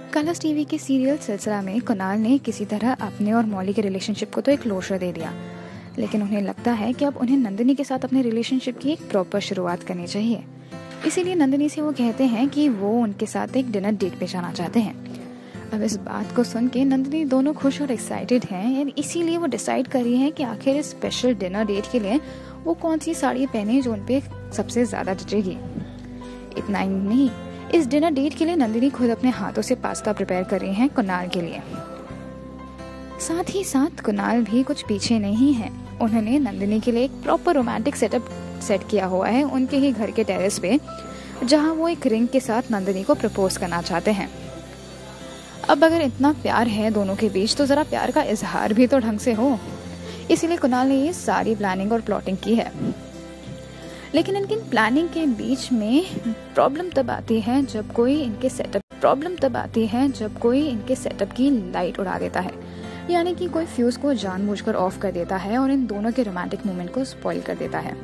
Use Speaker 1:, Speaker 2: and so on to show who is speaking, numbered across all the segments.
Speaker 1: Colors TV के serial सिलसिला में कुणाल ने किसी तरह अपने और मौली के रिलेशनशिप को तो एक क्लोजर दे दिया, लेकिन उन्हें लगता है कि अब उन्हें नंदिनी के साथ अपने रिलेशनशिप की एक प्रॉपर शुरुआत करनी चाहिए। इसीलिए नंदिनी से वो कहते हैं कि वो उनके साथ एक डिनर डेट पे जाना चाहते हैं। अब इस बात को सुन के नंदिनी दोनों खुश और एक्साइटेड हैं, और इसीलिए वो डिसाइड कर रही हैं कि आखिर इस स्पेशल डिनर डेट के लिए वो कौन सी साड़ी पहने जो उन पे सबसे ज़्यादा जचेगी। इतना ही नहीं, इस डिनर डेट के लिए नंदिनी खुद अपने हाथों से पास्ता प्रिपेयर कर रही हैं कुणाल के लिए। साथ ही साथ कुणाल भी कुछ पीछे नहीं है। उन्होंने नंदिनी के लिए एक प्रॉपर रोमांटिक सेटअप सेट किया हुआ है उनके ही घर के टेरेस पे, जहां वो एक रिंग के साथ नंदिनी को प्रपोज करना चाहते हैं। अब अगर इतना प्यार है दोनों के बीच तो ज़रा प्यार का इजहार भी तो ढंग से हो। इसीलिए कुणाल ने ये सारी प्लानिंग और प्लॉटिंग की है। लेकिन इनकी प्लानिंग के बीच में प्रॉब्लम तब आती है जब कोई इनके सेटअप की लाइट उड़ा देता है, यानी कि कोई फ्यूज को जानबूझकर ऑफ कर देता है और इन दोनों के रोमांटिक मोमेंट को स्पॉइल कर देता है।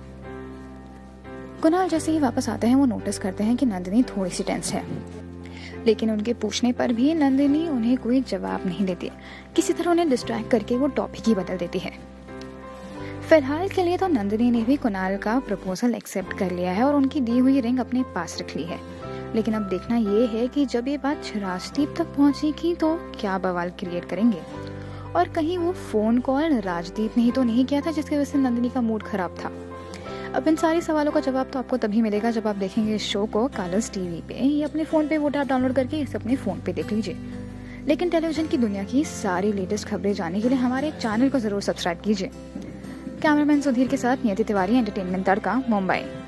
Speaker 1: कुणाल जैसे ही वापस आते हैं वो नोटिस करते हैं कि नंदिनी थोड़ी सी टेंस है, लेकिन उनके पूछने पर भी नंदिनी उन्हें कोई जवाब नहीं देती। किसी तरह उन्हें डिस्ट्रैक्ट करके वो टॉपिक ही बदल देती है। फिलहाल के लिए तो नंदिनी ने भी कुणाल का प्रपोजल एक्सेप्ट कर लिया है और उनकी दी हुई रिंग अपने पास रख ली है। लेकिन अब देखना ये है कि जब ये बात राजदीप तक पहुंचेगी तो क्या बवाल क्रिएट करेंगे, और कहीं वो फोन कॉल राजदीप ने ही तो नहीं किया था जिसकी वजह से नंदिनी का मूड खराब था। अब इन सारे सवालों का जवाब तो आपको तभी मिलेगा जब आप देखेंगे इस शो को कलर्स टीवी पे या अपने फ़ोन पे। वो ऐप डाउनलोड करके इसे अपने फ़ोन पे देख लीजिए। लेकिन टेलीविज़न की दुनिया की सारी लेटेस्ट खबरें जानने के लिए हमारे चैनल को ज़रूर सब्सक्राइब कीजिए। कैमरामैन सुधीर के साथ नियति तिवारी, एंटरटेनमेंट तड़का, मुंबई।